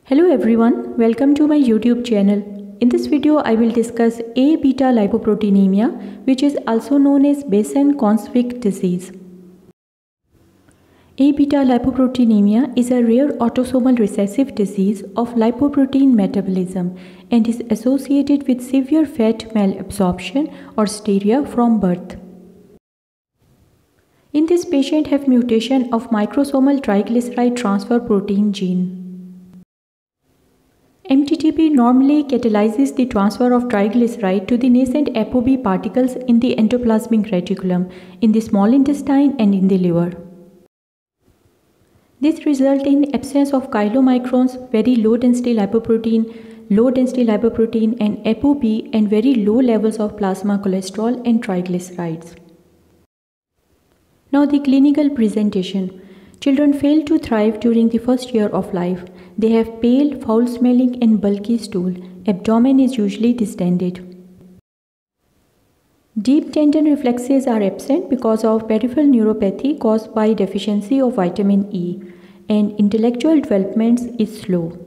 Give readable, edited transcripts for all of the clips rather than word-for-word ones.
Hello everyone, welcome to my YouTube channel. In this video, I will discuss A-beta lipoproteinemia, which is also known as Besson-Conswick disease. A-beta lipoproteinemia is a rare autosomal recessive disease of lipoprotein metabolism and is associated with severe fat malabsorption or steria from birth. In this patient have mutation of microsomal triglyceride transfer protein gene. MTTP normally catalyzes the transfer of triglyceride to the nascent ApoB particles in the endoplasmic reticulum, in the small intestine and in the liver. This results in absence of chylomicrons, very low density lipoprotein and ApoB, and very low levels of plasma cholesterol and triglycerides. Now the clinical presentation. Children fail to thrive during the first year of life. They have pale, foul-smelling and bulky stool. Abdomen is usually distended. Deep tendon reflexes are absent because of peripheral neuropathy caused by deficiency of vitamin E, and intellectual development is slow.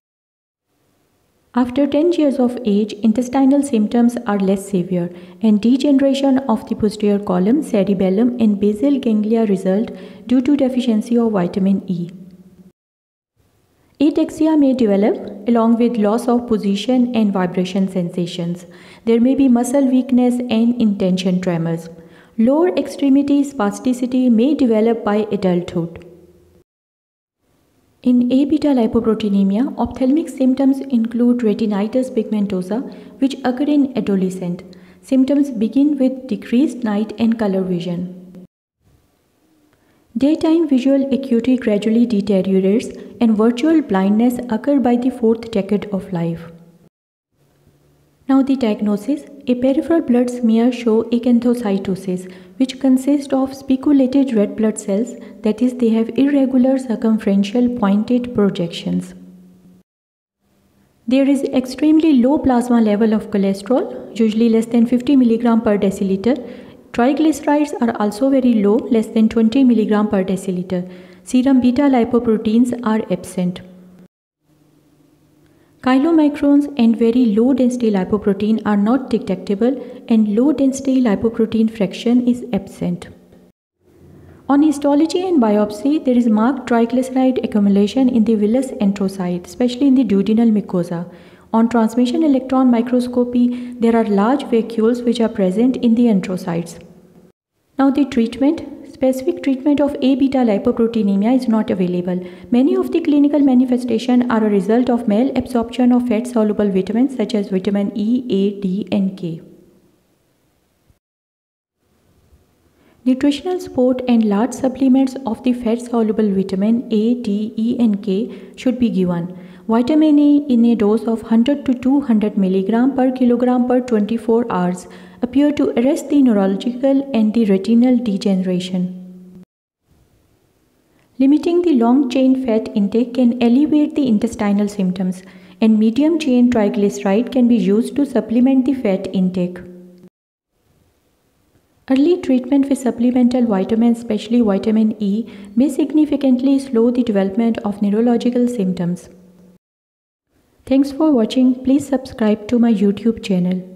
After 10 years of age, intestinal symptoms are less severe, and degeneration of the posterior column, cerebellum and basal ganglia result due to deficiency of vitamin E. Ataxia may develop along with loss of position and vibration sensations. There may be muscle weakness and intention tremors. Lower extremity spasticity may develop by adulthood. In A-beta lipoproteinemia, ophthalmic symptoms include retinitis pigmentosa, which occur in adolescent. Symptoms begin with decreased night and color vision. Daytime visual acuity gradually deteriorates, and virtual blindness occurs by the 4th decade of life. Now the diagnosis. A peripheral blood smear shows acanthocytosis, which consists of speculated red blood cells, that is, they have irregular circumferential pointed projections. There is extremely low plasma level of cholesterol, usually less than 50 mg per deciliter. Triglycerides are also very low, less than 20 mg per deciliter. Serum beta lipoproteins are absent. Chylomicrons and very low density lipoprotein are not detectable, and low density lipoprotein fraction is absent. On histology and biopsy, there is marked triglyceride accumulation in the villus enterocyte, especially in the duodenal mucosa. On transmission electron microscopy, there are large vacuoles which are present in the enterocytes. Now the treatment. Specific treatment of A-beta lipoproteinemia is not available. Many of the clinical manifestations are a result of malabsorption of fat-soluble vitamins such as vitamin E, A, D and K. Nutritional support and large supplements of the fat-soluble vitamin A, D, E and K should be given. Vitamin E in a dose of 100 to 200 mg per kilogram per 24 hours appear to arrest the neurological and the retinal degeneration. Limiting the long-chain fat intake can alleviate the intestinal symptoms, and medium-chain triglyceride can be used to supplement the fat intake. Early treatment with supplemental vitamins, especially vitamin E, may significantly slow the development of neurological symptoms. Thanks for watching. Please subscribe to my YouTube channel.